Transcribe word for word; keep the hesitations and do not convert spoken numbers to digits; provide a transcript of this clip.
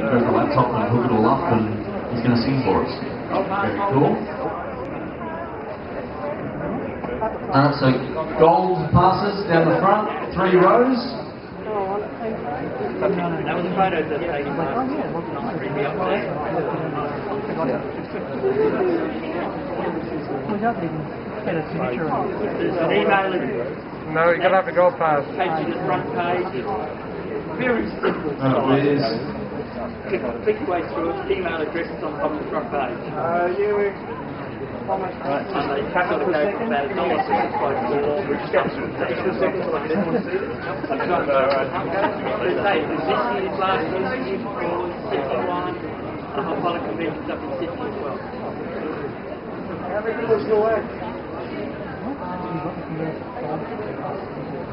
grab the laptop and hook it all up, and he's going to sing for us. Very cool. Uh, so gold passes down the front, three rows. That was a photo that taken last night. Get a signature on it. There's an email address. No, you're going to have the gold pass. Page to the front page. Very simple. Oh, it is. Click, click your way through it. Email address is on top of the front page. Uh, you almost Right. And they cut the code for about a dollar sixty-five for all, which comes from the second one. This year's, last year's, year's four, sixty-one. The whole lot of conventions up in Sydney as well. How many was your way?